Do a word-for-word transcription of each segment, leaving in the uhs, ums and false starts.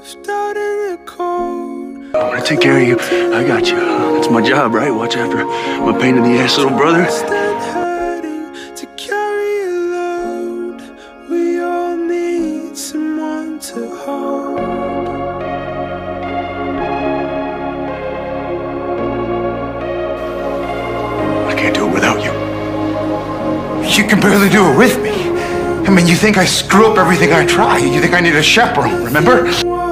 I'm gonna take care of you. I got you. It's my job, right? Watch after my pain in the ass little brother. We all need someone to hold. I can't do it without you. You can barely do it with me. I mean, you think I screw up everything I try. You think I need a chaperone, remember?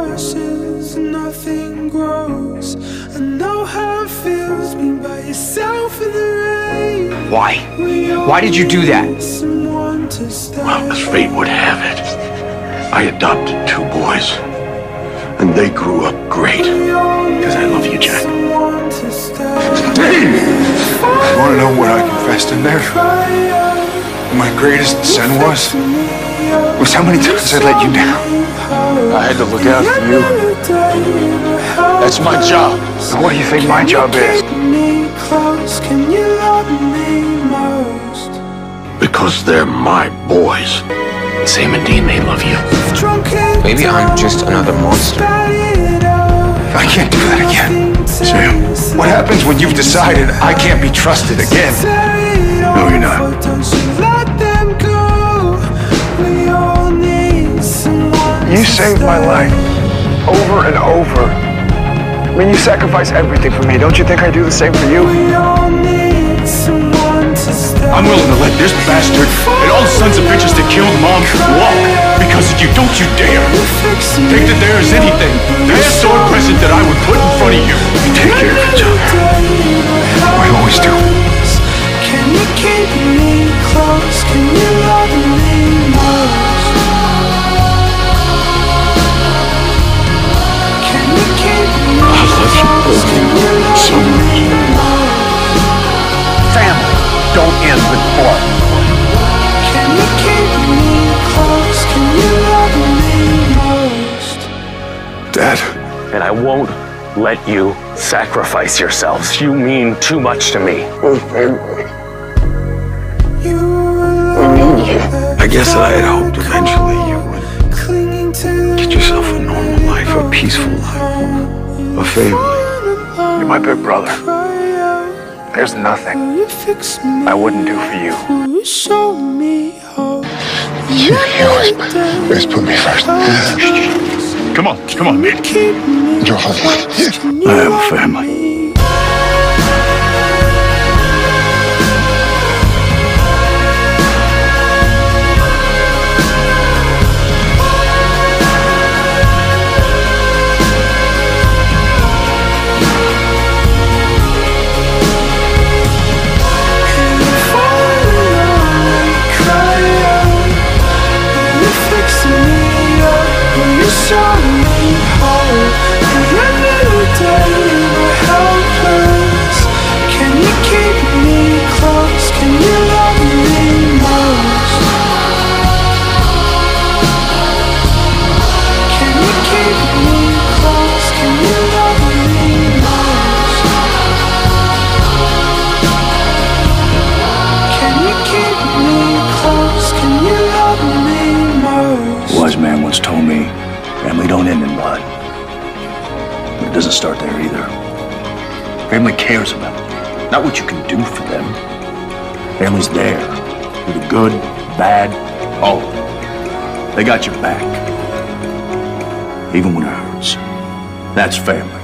Nothing grows. I know how it feels being by yourself in the rain. Why? Why did you do that? Well, as fate would have it, I adopted two boys, and they grew up great. Because I love you, Jack. You want to know what I confessed in there? My greatest sin was, was how many times I let you down. I had to look out for you. That's my job. And what do you think my job is? Because they're my boys. Sam and Dean, they love you. Maybe I'm just another monster. I can't do that again. Sam. What happens when you've decided I can't be trusted again? No, you're not. You saved my life over and over. I mean, you sacrifice everything for me. Don't you think I do the same for you? I'm willing to let this bastard and all the sons of bitches that killed Mom walk because of you. Don't you dare think that there is anything, past or present, that I would put in front of you. We take care of each other. We always do. Can you keep me close? Can you love me most? Can you keep me close? Can you love me most? Family don't end with blood. Can you keep me close? Can you love me most? Dad. And I won't let you sacrifice yourselves. You mean too much to me. We're family. You We need you. I guess I had hoped eventually you would get yourself a normal life, a peaceful life, a family. You're my big brother. There's nothing I wouldn't do for you. You always, always put me first. Come on, come on, man. You're home. I have a family. Wise man once told me, family don't end in blood. But it doesn't start there either. Family cares about you, not what you can do for them. Family's there for the good, bad, all of it. They got your back, even when it hurts. That's family.